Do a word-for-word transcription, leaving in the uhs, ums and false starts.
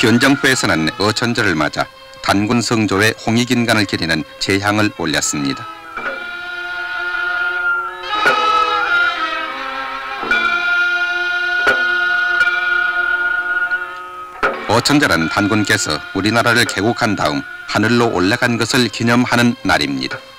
현정부에서는 어천절을 맞아 단군 성조의 홍익인간을 기리는 제향을 올렸습니다. 어천절은 단군께서 우리나라를 개국한 다음 하늘로 올라간 것을 기념하는 날입니다.